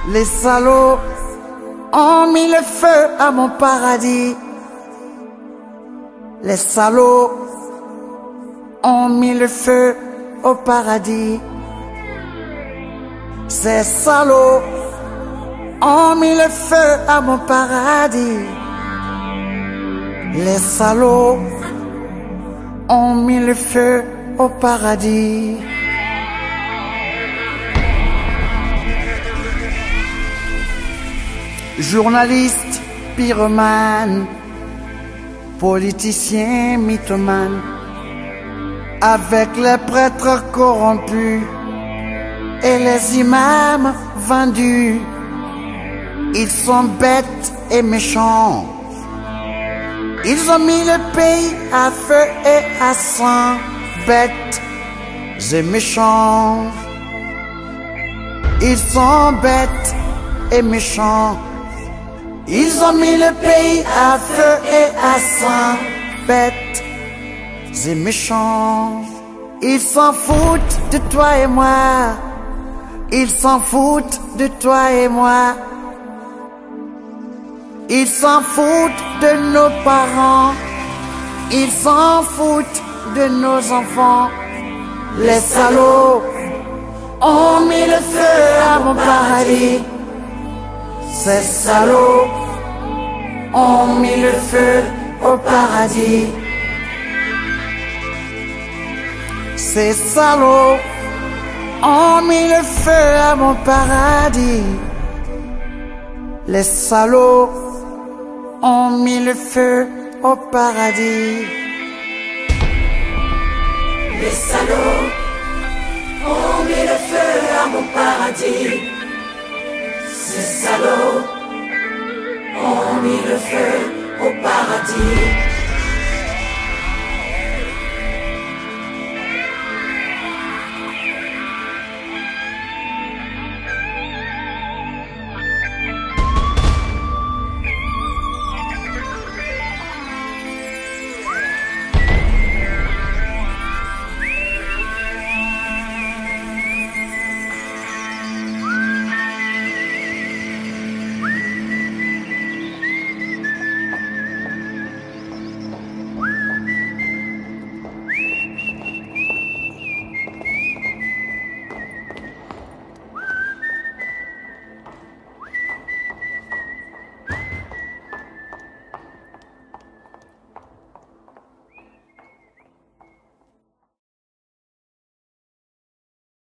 Les salauds ont mis le feu à mon paradis. Les salauds ont mis le feu au paradis. Ces salauds ont mis le feu à mon paradis. Les salauds ont mis le feu au paradis. Journalistes, pyromanes, politiciens, mythomanes, avec les prêtres corrompus et les imams vendus, ils sont bêtes et méchants. Ils ont mis le pays à feu et à sang, bêtes et méchants. Ils sont bêtes et méchants. Ils ont mis le pays à feu et à sang, bêtes et méchants. Ils s'en foutent de toi et moi. Ils s'en foutent de toi et moi. Ils s'en foutent de nos parents. Ils s'en foutent de nos enfants. Les salauds ont mis le feu à mon paradis. Ces salauds ont mis le feu au paradis. Ces salauds ont mis le feu à mon paradis. Les salauds ont mis le feu au paradis. Les salauds ont mis le feu à mon paradis. Ces salauds ont mis le feu au paradis.